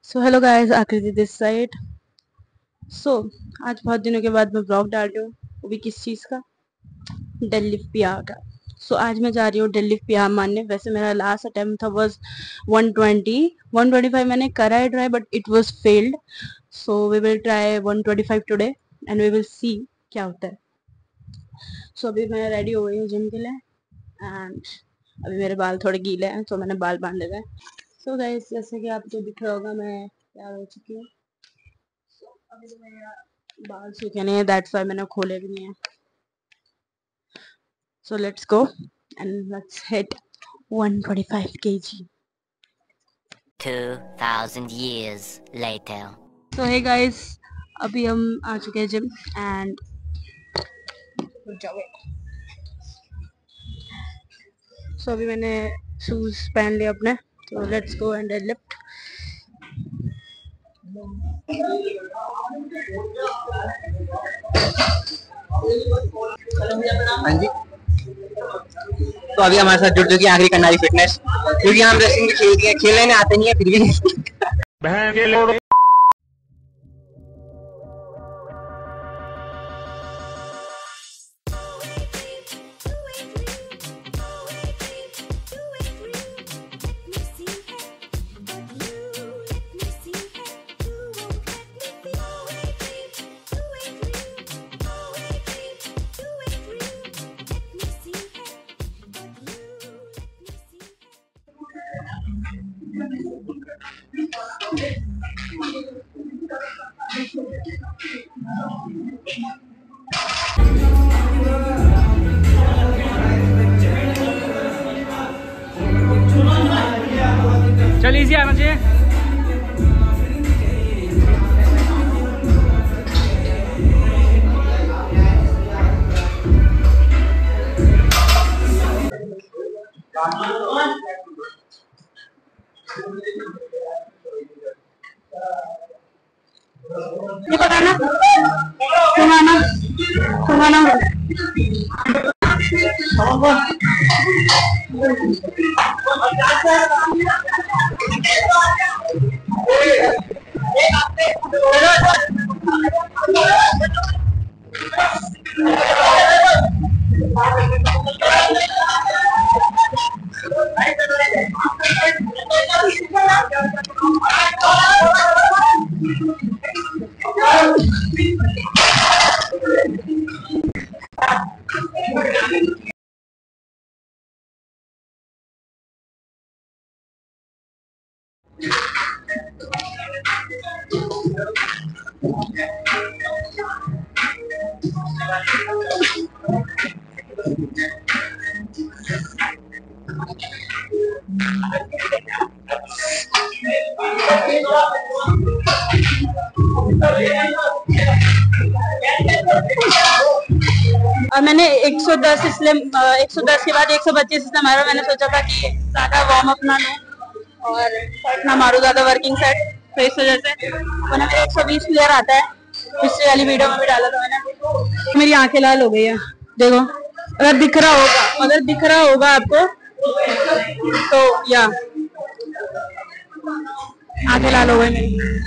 So hello guys, Aakriti this side. So आज बहुत दिनों के बाद मैं ब्लॉग डाल रही हूँ, वो भी किस चीज़ का, डेडलिफ्ट पीआर का। सो आज मैं जा रही हूँ डेडलिफ्ट पीआर मारने। वैसे मेरा लास्ट अटेम्प्ट था वाज 120 125 मैंने करा है try, but it was failed. So we will try 125 today and we will see क्या होता है। सो अभी मैं रेडी हो गई हूँ जिम के लिए एंड अभी मेरे बाल थोड़े गीले हैं तो मैंने बाल बांध लिए हैं। सो गाइस, जैसे कि आपको दिख रहा होगा मैं तैयार हो चुकी हूँ। अभी तो मेरा बाल सूखे नहीं है, दैट्स व्हाई मैंने खोले भी नहीं है। So let's go and let's hit 125 kg. 2000 years later. So hey guys, अभी हम आ चुके हैं जिम एंड सो अभी मैंने शूज पहन लिए अपने, तो लेट्स गो एंड डेडलिफ्ट। हाँ जी। तो अभी हमारे साथ जुड़ चुकी है आखिरी कन्नारी फिटनेस, क्योंकि हम रेसलिंग भी खेलती है, खेलने में आते नहीं है फिर भी चल इजी आना चाहिए। ये बताना सुनाना सुनाना और मैंने 110 इसलिए 110 के बाद 125 इसलिए मारा। मैंने सोचा था कि ज्यादा वार्म अप ना लूं और सेट ना मारूं ज्यादा वर्किंग सेट, तो इस वजह से मैंने 120 क्लियर आता है। पिछली वाली वीडियो में भी डाला था मैंने। मेरी आंखें लाल हो गई है, देखो। अगर दिख रहा होगा आपको तो या आंखें लाल हो गई मेरी।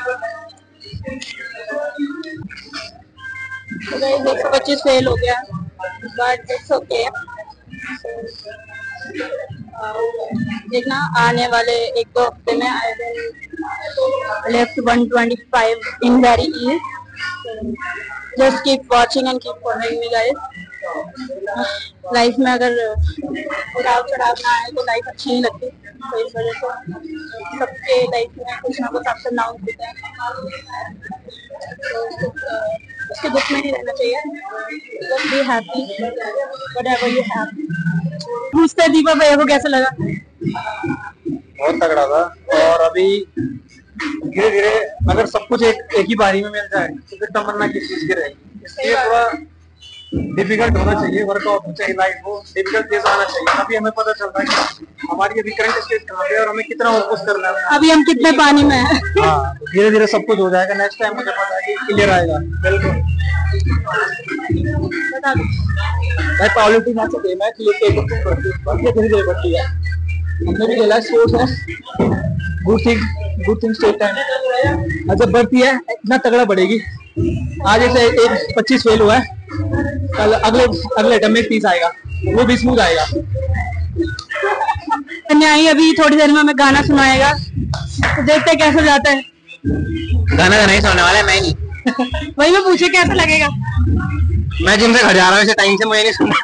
तो 125 फेल हो गया, बट इट्स ओके। देखना आने वाले 1-2 हफ्ते में I will lift 125 in very ease. Just keep watching and keep following me guys. Life में अगर उड़ाव चढ़ाव ना आए तो लाइफ अच्छी नहीं लगती, तो इस वजह से सबके लाइफ में कुछ ना कुछ अप्स एंड डाउन होते हैं, उसके दुख में नहीं रहना चाहिए। Just be happy whatever you have. पूछते दीपा भैया को कैसा लगा? बहुत तगड़ा था। और अभी धीरे धीरे अगर सब कुछ एक ही बारी में मिल जाए तो फिर तमन्ना किस चीज की रहेगी। इसलिए थोड़ा डिफिकल्ट होना चाहिए, वर्कआउट चाहे लाइफ हो, डिफिकल्ट चीज आना चाहिए। अभी हमें पता चलता है कि हमारी अभी करंट स्टेट कहाँ पे और हमें कितना फोकस करना है, अभी हम कितने पानी में हैं। हाँ, तो धीरे धीरे सब कुछ हो जाएगा। नेक्स्ट टाइम मुझे पता है कि क्लियर आएगा। बिल्कुल भाई, पावरलिफ्टिंग मैच है, मैं धीरे धीरे बढ़ती है। हमने भी खेला sports sauce, good thing take time. जब बढ़ती है इतना तगड़ा बढ़ेगी। आज ऐसे एक 25 फेल हुआ है, कल अगले अटैम्प में 30 आएगा, वो भी स्मूथ आएगा। आई अभी थोड़ी देर में हमें गाना सुनाएगा, तो देखते हैं कैसा जाता है। गाना नहीं सुनने वाला है, मैं नहीं। वही मैं पूछे कैसा लगेगा। मैं जिम से घर जा रहा हूँ, टाइम से मुझे नहीं सुनना।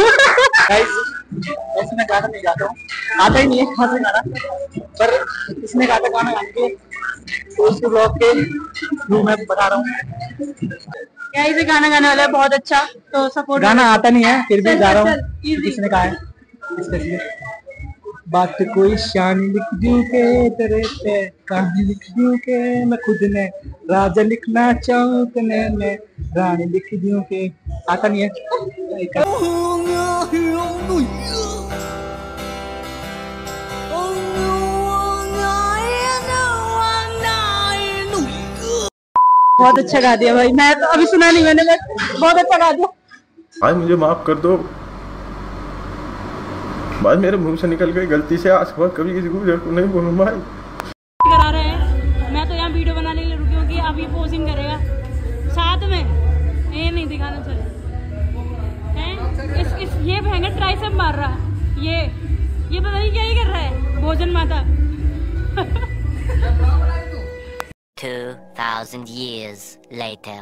वैसे मैं गाना नहीं गाता हूँ, आता ही नहीं है कहाँ से गाना, पर इसने गाता गाना गाएंगे तो उसके ब्लॉग के थ्रू मैं बता रहा हूँ। क्या इसे गाना गाने वाला है बहुत अच्छा, तो सपोर्ट। गाना आता नहीं है फिर भी गा रहा हूँ, किसने कहा है इसके बात कोई शान लिख दूं के तेरे पे, कहानी लिख दूं के मैं खुद ने, राजा लिखना चाहूं तने मैं रानी लिख दूं के। आता नहीं है। बहुत अच्छा गा दिया भाई, मैं तो अभी सुना नहीं मैंने, बहुत अच्छा गा दिया भाई, मुझे माफ कर दो भाई, मेरे मुंह से निकल गई गलती से, आज के बाद कभी किसी को नहीं बोलूँ भाई। करा रहे हैं, मैं तो यहाँ वीडियो बनाने के लिए रुकी हूँ कि अब ये पोजिंग करेगा साथ में, ये नहीं दिखाना चले हैं। ये भैंगा ट्राइसेप मार रहा है, ये पता नहीं क्या ही कर रहा है, भोजन माता। 2000 years later.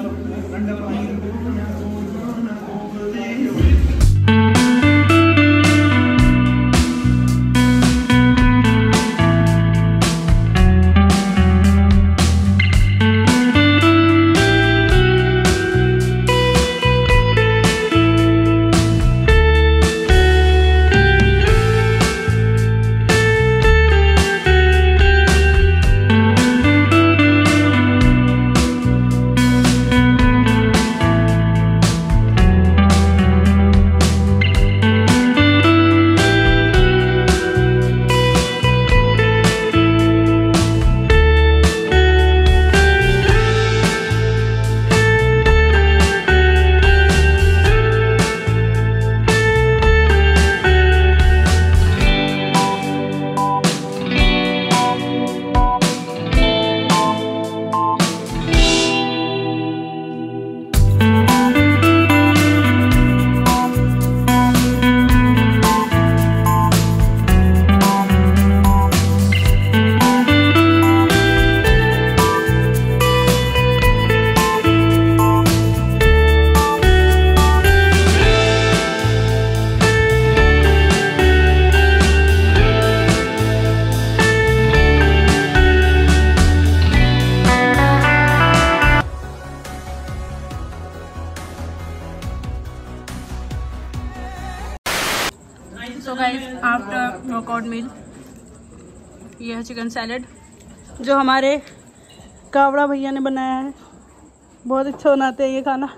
So guys, after workout meal ये है चिकन सैलेड जो हमारे कावड़ा भैया ने बनाया है। बहुत अच्छा बनाते हैं ये खाना।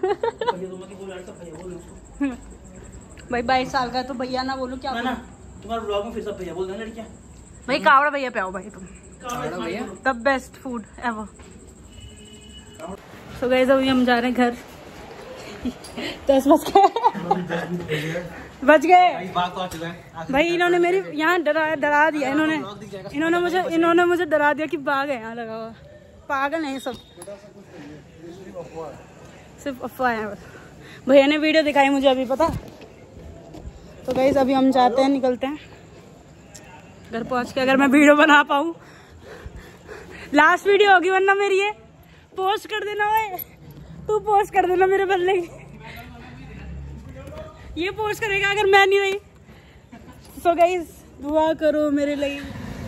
भाई 22 साल का तो भैया ना बोलो क्या बोलूं? तुम्हारे ब्लॉग में फिर सब भैया बोल रहे हैं लड़कियां। भाई कावड़ा भैया पे आओ भाई, तुम कावड़ा भैया the best food ever. So guys अभी हम जा रहे हैं घर। 10 बज गए भाई। इन्होंने मेरी यहाँ डरा दिया। इन्होंने मुझे डरा दिया कि बाघ है यहाँ लगा हुआ। पागल नहीं सब, सिर्फ अफवाह है। भैया ने वीडियो दिखाई मुझे अभी पता। तो गाइस अभी हम जाते हैं, निकलते हैं घर पहुँच के। अगर मैं वीडियो बना पाऊँ, लास्ट वीडियो होगी, वरना मेरी ये पोस्ट कर देना। भाई तू पोस्ट कर देना मेरे बदले की। ये पोस्ट करेगा अगर मैं नहीं रही। सो गाइस दुआ करो मेरे लिए।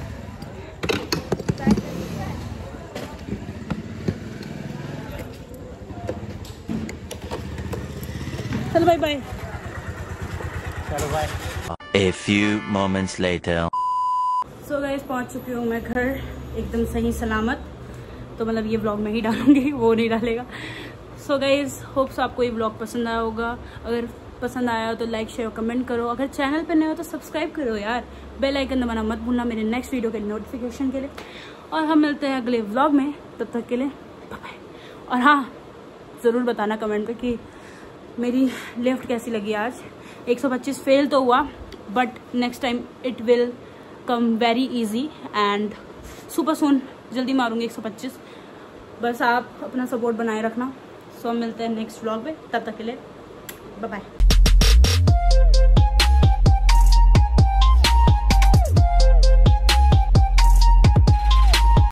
चलो बाय बाय। चलो bye. A few moments later. So guys पहुंच चुकी हूँ मैं घर, एकदम सही सलामत। तो मतलब ये व्लॉग में ही डालूंगी, वो नहीं डालेगा। सो गाइस होप्स आपको ये व्लॉग पसंद आया होगा। अगर पसंद आया हो तो लाइक शेयर कमेंट करो। अगर चैनल पर नए हो तो सब्सक्राइब करो यार। बेल आइकन दबाना मत भूलना मेरे नेक्स्ट वीडियो के नोटिफिकेशन के लिए। और हम मिलते हैं अगले व्लॉग में, तब तक के लिए बाय बाय। और हाँ, ज़रूर बताना कमेंट पे कि मेरी लिफ्ट कैसी लगी आज। 125 फेल तो हुआ, but next time it will come very easy and super soon. जल्दी मारूंगी 125। बस आप अपना सपोर्ट बनाए रखना। सो हम मिलते हैं नेक्स्ट व्लॉग में, तब तक के लिए बाय बाय।